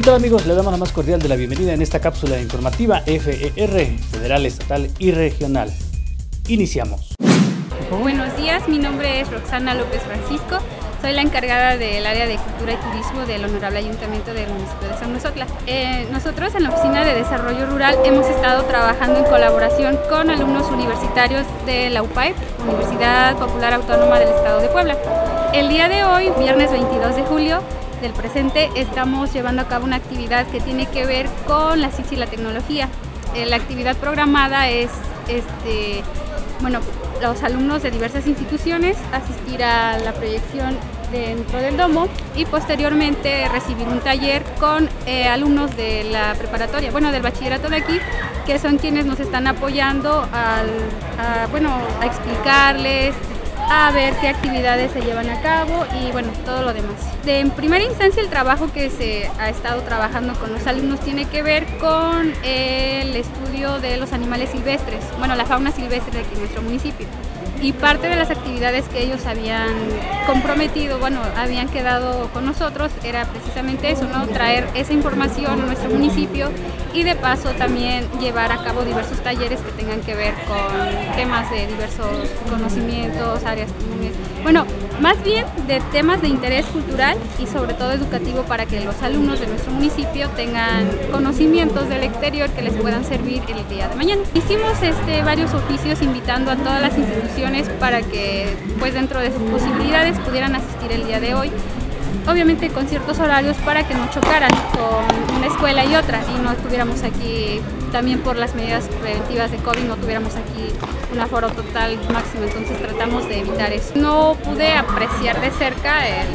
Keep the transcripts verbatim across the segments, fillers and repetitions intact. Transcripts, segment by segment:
tal amigos? Le damos la más cordial de la bienvenida en esta cápsula informativa F E R, federal, estatal y regional. Iniciamos. Buenos días, mi nombre es Roxana López Francisco, soy la encargada del área de Cultura y Turismo del Honorable Ayuntamiento del municipio de San Nosotla. Eh, nosotros en la Oficina de Desarrollo Rural hemos estado trabajando en colaboración con alumnos universitarios de la U P A I P, Universidad Popular Autónoma del Estado de Puebla. El día de hoy, viernes veintidós de julio del presente, estamos llevando a cabo una actividad que tiene que ver con la ciencia y la tecnología. Eh, la actividad programada es, este, bueno, los alumnos de diversas instituciones asistir a la proyección dentro del domo y posteriormente recibir un taller con eh, alumnos de la preparatoria, bueno, del bachillerato de aquí, que son quienes nos están apoyando al, a, bueno, a explicarles, a ver qué actividades se llevan a cabo y bueno, todo lo demás. De, en primera instancia, el trabajo que se ha estado trabajando con los alumnos tiene que ver con el estudio de los animales silvestres, bueno, la fauna silvestre de aquí en nuestro municipio. Y parte de las actividades que ellos habían comprometido, bueno, habían quedado con nosotros, era precisamente eso, ¿no? Traer esa información a nuestro municipio y de paso también llevar a cabo diversos talleres que tengan que ver con temas de diversos conocimientos, áreas comunes. Bueno, más bien de temas de interés cultural y sobre todo educativo para que los alumnos de nuestro municipio tengan conocimientos del exterior que les puedan servir el día de mañana. Hicimos este, varios oficios invitando a todas las instituciones para que pues dentro de sus posibilidades pudieran asistir el día de hoy, obviamente con ciertos horarios para que no chocaran con una escuela y otra y no estuviéramos aquí también por las medidas preventivas de COVID, no tuviéramos aquí un aforo total máximo, entonces tratamos de evitar eso. No pude apreciar de cerca el,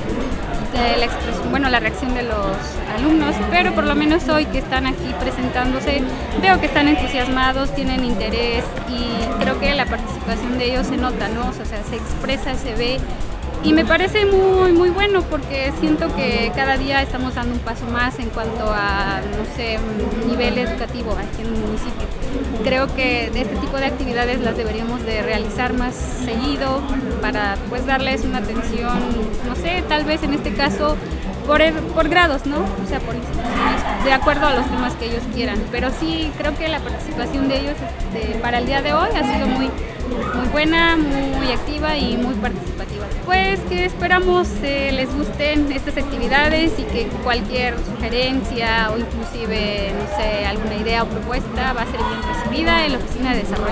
el expresión, bueno, la reacción de los alumnos, pero por lo menos hoy que están aquí presentándose, veo que están entusiasmados, tienen interés y creo que la participación de ellos se nota, ¿no? O sea, se expresa, se ve. Y me parece muy, muy bueno porque siento que cada día estamos dando un paso más en cuanto a, no sé, un nivel educativo aquí en el municipio. Creo que este tipo de actividades las deberíamos de realizar más seguido para pues darles una atención, no sé, tal vez en este caso por, el, por grados, ¿no? O sea, por instituciones, de acuerdo a los temas que ellos quieran. Pero sí, creo que la participación de ellos este, para el día de hoy ha sido muy, muy buena, muy activa y muy participativa. Pues que esperamos eh, les gusten estas actividades y que cualquier sugerencia o inclusive, no sé, alguna idea o propuesta va a ser bien recibida en la Oficina de Desarrollo.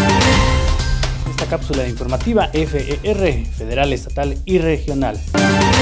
Esta cápsula informativa F E R, federal, estatal y regional.